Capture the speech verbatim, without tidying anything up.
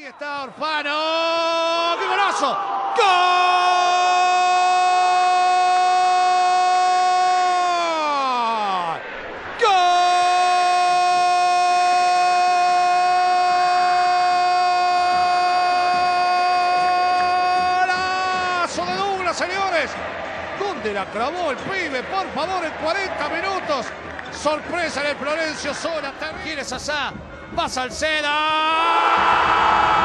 está Orfano. ¡Qué golazo! ¡Gol! ¡Golazo de Douglas, señores! ¿Dónde la clavó el pibe? Por favor, en cuarenta minutos. Sorpresa en el Florencio Sola. ¿Quién es Asá? Va Salceda.